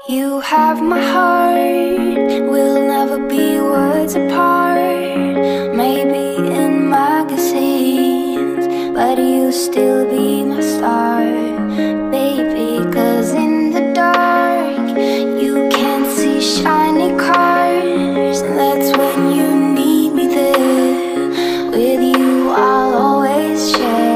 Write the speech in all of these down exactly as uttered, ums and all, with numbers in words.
You have my heart, we'll never be worlds apart. Maybe in magazines, but you'll still be my star, baby. Cause in the dark, you can't see shiny cars, and that's when you need me there. With you I'll always share.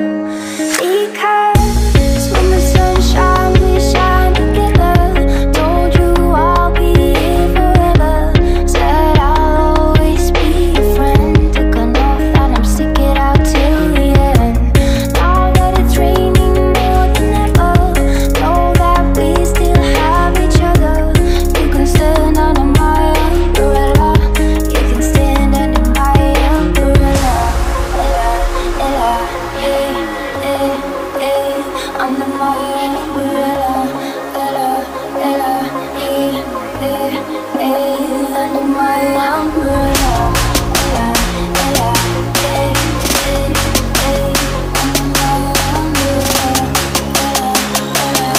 Because when the sun shines, we shine together. Told you I'll be here forever. Said I'll always be your friend. Took an oath and I'm sticking out till the end. Now that it's raining more than ever, know that we still have each other. You can stand under my umbrella. You can stand under my umbrella. Ella, Ella, hey, hey, hey, under my umbrella. Ella, Ella, hey, hey, hey, under my umbrella. Ella, Ella, hey, hey, hey, under my umbrella. Ella, Ella,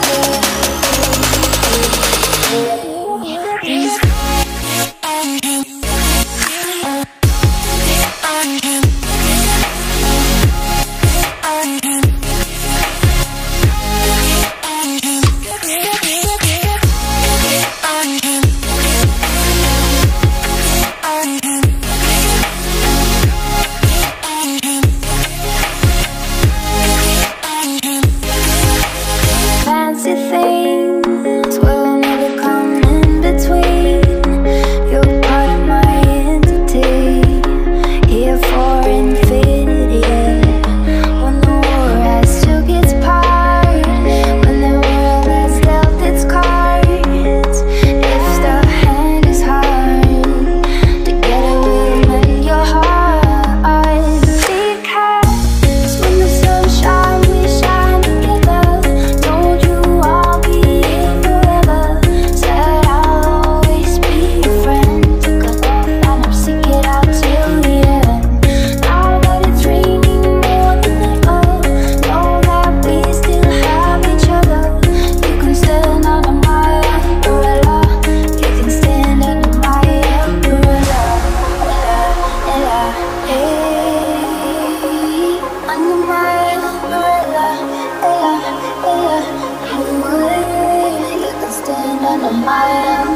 hey, hey, hey, hey. Fancy things will never come in between. You're part of my entity, here for infinity. When the war has took its part, when the world has dealt its cards, if the hand is hard, together we'll mend your heart. Because when the sun shines, we shine together. Told you I'll be here forever. Said I'll always be your friend. Took an oath and I'm sticking out till the end. Now that it's raining more than ever, know that we still have each other. You can stand under my umbrella. You can stand under my umbrella. Ella, Ella, hey, under my umbrella. Ella, Ella, hey, you can stand under my umbrella.